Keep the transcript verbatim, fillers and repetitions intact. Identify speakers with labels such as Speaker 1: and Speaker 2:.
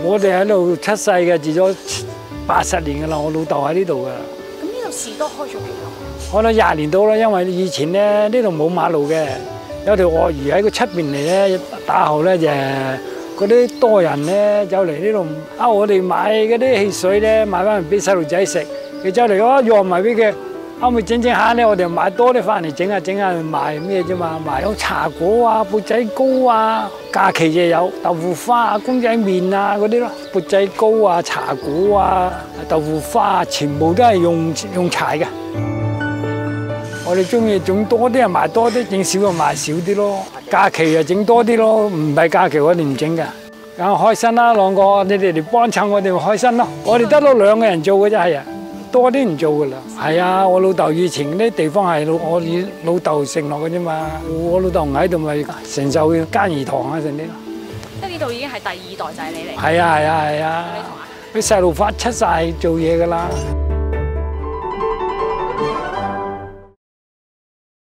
Speaker 1: 我哋喺度出世嘅，住咗八十年噶啦，我老豆喺呢度噶。
Speaker 2: 咁呢度士多開咗幾耐？
Speaker 1: 開咗廿年到啦，因為以前咧呢度冇馬路嘅，有條鱷魚喺個出邊嚟咧，打後咧就嗰啲多人咧走嚟呢度，啊我哋買嗰啲汽水咧買翻嚟俾細路仔食，佢走嚟啊讓埋俾佢。啱咪整整下咧，我哋買多啲翻嚟整下整下賣咩啫嘛，賣有茶果啊、缽仔糕啊，假期就有豆腐花啊、公仔麵啊嗰啲咯，缽仔糕啊、茶果啊、豆腐花啊，全部都係用用柴嘅。我哋中意整多啲啊，賣多啲；整少就賣少啲咯。假期就整多啲咯，唔係假期我哋唔整㗎。咁開心啦，兩個你哋嚟幫襯我哋咪開心咯。我哋得到兩個人做嘅啫，係啊。多啲唔做噶啦，係啊！我老豆以前啲地方係老我老豆承落嘅啫嘛，我老豆唔喺度咪承受奸兒堂啊，成啲咯。
Speaker 2: 即係呢度已經係第二代就係你嚟。
Speaker 1: 係啊係啊係啊！啲細路發出晒做嘢噶啦。